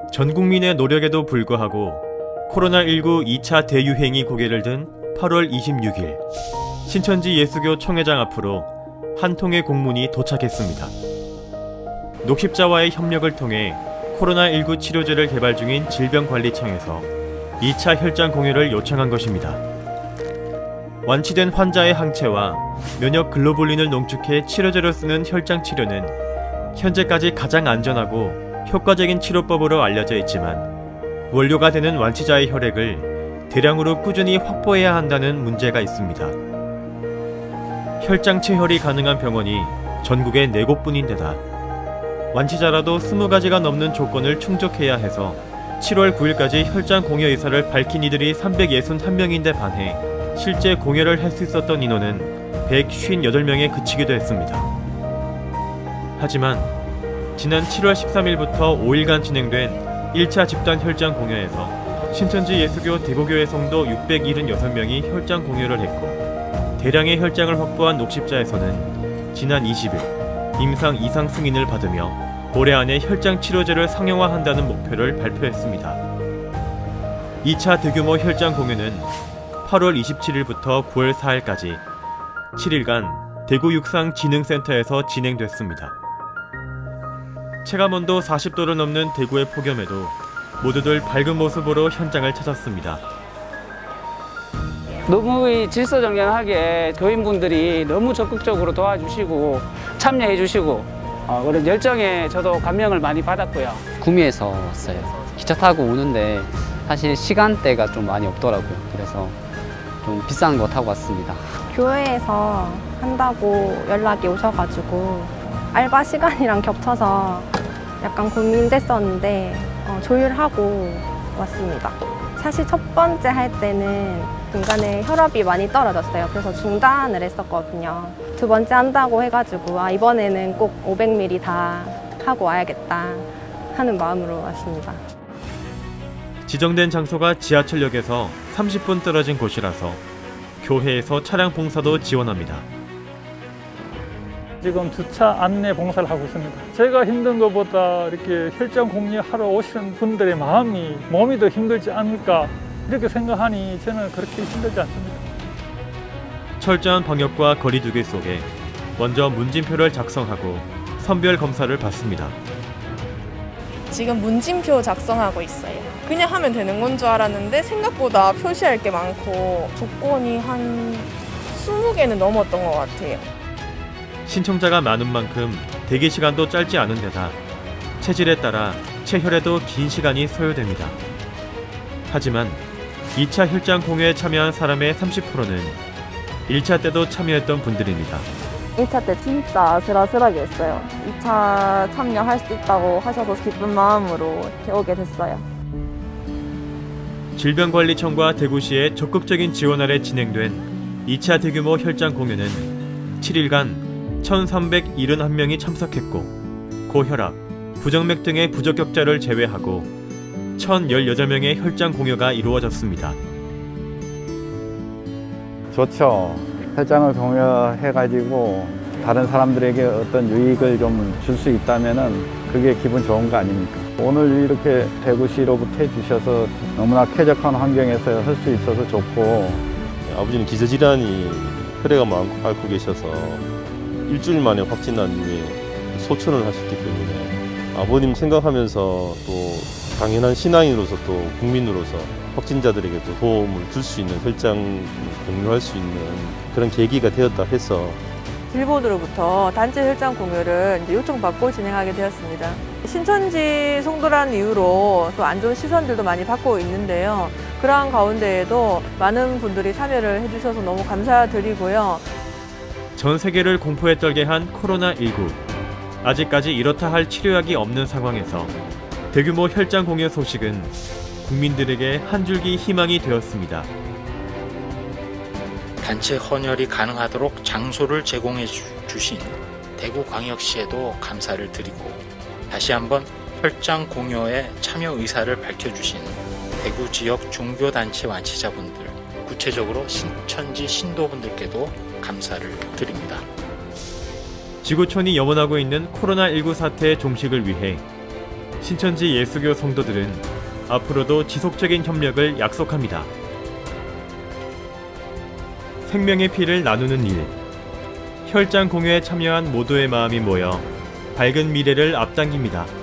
전 국민의 노력에도 불구하고 코로나19 2차 대유행이 고개를 든 8월 26일 신천지 예수교 총회장 앞으로 한 통의 공문이 도착했습니다. 녹십자와의 협력을 통해 코로나19 치료제를 개발 중인 질병관리청에서 2차 혈장 공유를 요청한 것입니다. 완치된 환자의 항체와 면역 글로불린을 농축해 치료제로 쓰는 혈장 치료는 현재까지 가장 안전하고 효과적인 치료법으로 알려져 있지만 원료가 되는 완치자의 혈액을 대량으로 꾸준히 확보해야 한다는 문제가 있습니다. 혈장 체혈이 가능한 병원이 전국에 4곳뿐인데다 완치자라도 20가지가 넘는 조건을 충족해야 해서 7월 9일까지 혈장 공여 의사를 밝힌 이들이 361명인데 반해 실제 공여를 할 수 있었던 인원은 158명에 그치기도 했습니다. 하지만 지난 7월 13일부터 5일간 진행된 1차 집단 혈장 공여에서 신천지 예수교 대구교회 성도 676명이 혈장 공여를 했고 대량의 혈장을 확보한 녹십자에서는 지난 20일 임상 이상 승인을 받으며 올해 안에 혈장 치료제를 상용화한다는 목표를 발표했습니다. 2차 대규모 혈장 공여는 8월 27일부터 9월 4일까지 7일간 대구 육상진흥센터에서 진행됐습니다. 체감온도 40도를 넘는 대구의 폭염에도 모두들 밝은 모습으로 현장을 찾았습니다. 너무 질서정연하게 교인분들이 너무 적극적으로 도와주시고 참여해주시고 그런 열정에 저도 감명을 많이 받았고요. 구미에서 왔어요. 기차 타고 오는데 사실 시간대가 좀 많이 없더라고요. 그래서 좀 비싼 거 타고 왔습니다. 교회에서 한다고 연락이 오셔가지고 알바 시간이랑 겹쳐서 약간 고민됐었는데 조율하고 왔습니다. 사실 첫 번째 할 때는 중간에 혈압이 많이 떨어졌어요. 그래서 중단을 했었거든요. 두 번째 한다고 해가지고 이번에는 꼭 500ml 다 하고 와야겠다 하는 마음으로 왔습니다. 지정된 장소가 지하철역에서 30분 떨어진 곳이라서 교회에서 차량 봉사도 지원합니다. 지금 주차 안내 봉사를 하고 있습니다. 제가 힘든 것보다 이렇게 혈장 공유하러 오시는 분들의 몸이 더 힘들지 않을까 이렇게 생각하니 저는 그렇게 힘들지 않습니다. 철저한 방역과 거리두기 속에 먼저 문진표를 작성하고 선별 검사를 받습니다. 지금 문진표 작성하고 있어요. 그냥 하면 되는 건 줄 알았는데 생각보다 표시할 게 많고 조건이 한 20개는 넘었던 것 같아요. 신청자가 많은 만큼 대기 시간도 짧지 않은 데다 체질에 따라 체혈에도 긴 시간이 소요됩니다. 하지만 2차 혈장 공여에 참여한 사람의 30%는 1차 때도 참여했던 분들입니다. 1차 때 진짜 아슬아슬하게 했어요. 2차 참여할 수 있다고 하셔서 기쁜 마음으로 이렇게 오게 됐어요. 질병관리청과 대구시의 적극적인 지원 아래 진행된 2차 대규모 혈장 공여는 7일간 1,371명이 참석했고 고혈압, 부정맥 등의 부적격자를 제외하고 1,018명의 혈장 공여가 이루어졌습니다. 좋죠. 혈장을 공여해가지고 다른 사람들에게 어떤 유익을 좀 줄 수 있다면은 그게 기분 좋은 거 아닙니까? 오늘 이렇게 대구시로부터 해주셔서 너무나 쾌적한 환경에서 할 수 있어서 좋고 아버지는 기저질환이 혈액암을 앓고 계셔서 일주일 만에 확진난 후에 소천을 하셨기 때문에 아버님 생각하면서 또 당연한 신앙인으로서 또 국민으로서 확진자들에게 또 도움을 줄 수 있는 혈장 공유할 수 있는 그런 계기가 되었다 해서 일본으로부터 단체 혈장 공유를 요청받고 진행하게 되었습니다. 신천지 성도라는 이유로 또 안 좋은 시선들도 많이 받고 있는데요. 그러한 가운데에도 많은 분들이 참여를 해주셔서 너무 감사드리고요. 전 세계를 공포에 떨게 한 코로나19. 아직까지 이렇다 할 치료약이 없는 상황에서 대규모 혈장 공여 소식은 국민들에게 한 줄기 희망이 되었습니다. 단체 헌혈이 가능하도록 장소를 제공해 주신 대구광역시에도 감사를 드리고 다시 한번 혈장 공여에 참여 의사를 밝혀주신 대구 지역 종교단체 완치자분들, 구체적으로 신천지 신도분들께도 감사를 드립니다. 지구촌이 염원하고 있는 코로나19 사태의 종식을 위해 신천지 예수교 성도들은 앞으로도 지속적인 협력을 약속합니다. 생명의 피를 나누는 일, 혈장 공유에 참여한 모두의 마음이 모여 밝은 미래를 앞당깁니다.